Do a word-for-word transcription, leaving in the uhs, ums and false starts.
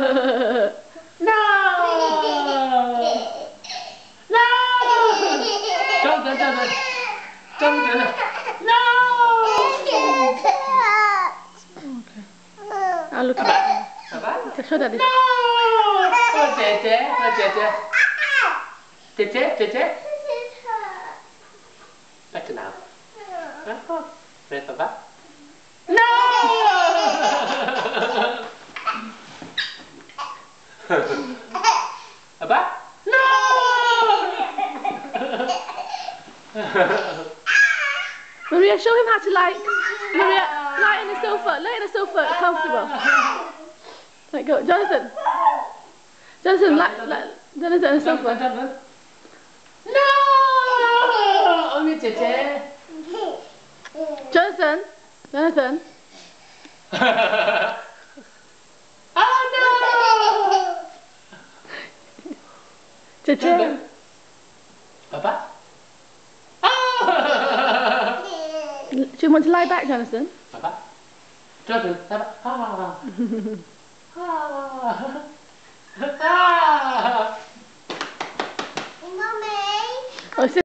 No! No! Jonathan, Jonathan! Jonathan! No! Okay. I'll look at it. Okay, show daddy. No! Oh, Jesse, oh, Jesse. Jesse, Jesse. Back to now. Ready for back? No! Abba? No! Maria, show him how to lie. Maria, lie on the sofa. Lie on the sofa, comfortable. Right, go, Jonathan. Jonathan, lie, lie, Jonathan on the sofa. No! Only Jesse. Jonathan, Jonathan. Oh no! Jesse. Papa? Oh! Do you want to lie back, Jonathan? Papa? Jonathan, Papa? Ah. Ah.